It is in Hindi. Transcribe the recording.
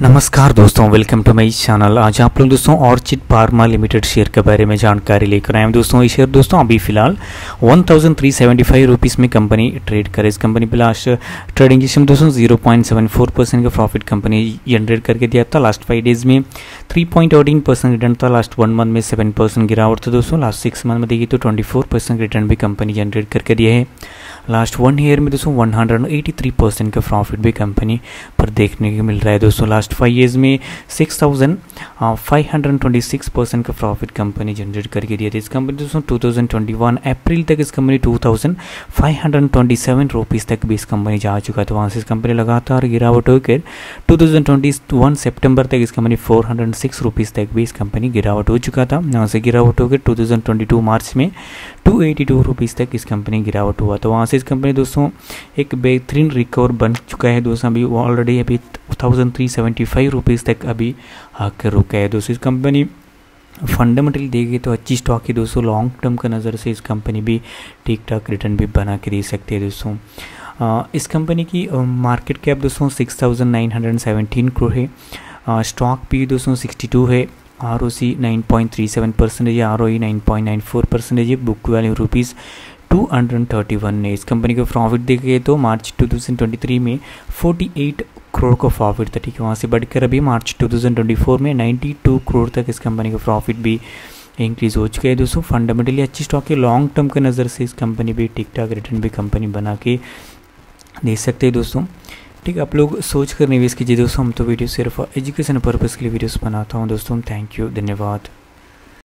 नमस्कार दोस्तों, वेलकम टू माय चैनल। आज आप लोग दोस्तों ऑर्चिड फार्मा लिमिटेड शेयर के बारे में जानकारी लेकर आए हैं। दोस्तों ये शेयर दोस्तों अभी फिलहाल 1375 रुपीज़ में कंपनी ट्रेड करे। इस कंपनी पे लास्ट ट्रेडिंग सेशन दोस्तों 0.74% का प्रॉफिट कंपनी जनरेट करके दिया था। लास्ट 5 डेज में 3.18% रिटर्न था। लास्ट 1 मंथ में 7% गिरावट था दोस्तों। लास्ट 6 मंथ में देखिए तो 24% रिटर्न भी कंपनी जनरेट करके दिया है। लास्ट 1 ईयर में दोस्तों 183% का प्रॉफिट भी कंपनी पर देखने को मिल रहा है दोस्तों। लास्ट 5 ईयर्स में 6526% का प्रॉफिट कंपनी जनरेट करके दिया था। इस कंपनी दोस्तों 2021 अप्रैल तक इस कंपनी 2527 रुपीज़ तक भी इस कंपनी जा चुका था। वहाँ से इस कंपनी लगातार गिरावट होकर 2021 सितंबर तक इस कंपनी 406 रुपीज़ तक भी इस कंपनी गिरावट हो चुका था। यहाँ से गिरावट होकर 2022 मार्च में 282 रुपीज़ तक इस कंपनी गिरावट हुआ। तो वहाँ से इस कंपनी दोस्तों एक बेहतरीन रिकवर बन चुका है दोस्तों। अभी ऑलरेडी अभी 1375 रुपीज़ तक अभी आकर रुका है दोस्तों। इस कंपनी फंडामेंटली देखें तो अच्छी स्टॉक है दोस्तों। लॉन्ग टर्म का नज़र से इस कंपनी भी ठीक ठाक रिटर्न भी बना के दे सकते हैं दोस्तों। इस कंपनी की मार्केट कैप दोस्तों 6917 करोड़ है। स्टॉक भी दोस्तों 62 है। ROC 9.37% है। ROE 9.94% है। बुक वैल्यू ₹231 है। इस कंपनी का प्रॉफिट देखें तो मार्च 2023 में 48 करोड़ का प्रॉफिट था, ठीक है। वहाँ से बढ़कर अभी मार्च 2024 में 92 करोड़ तक इस कंपनी का प्रॉफिट भी इंक्रीज़ हो चुका है दोस्तों। फंडामेंटली अच्छी स्टॉक है। लॉन्ग टर्म के नज़र से इस कंपनी भी ठीक ठाक रिटर्न भी कंपनी बना के दे सकते हैं दोस्तों, ठीक है। आप लोग सोच कर निवेश कीजिए दोस्तों। हम तो वीडियो सिर्फ एजुकेशन पर्पज़ के लिए वीडियोस बनाता हूँ दोस्तों। थैंक यू, धन्यवाद।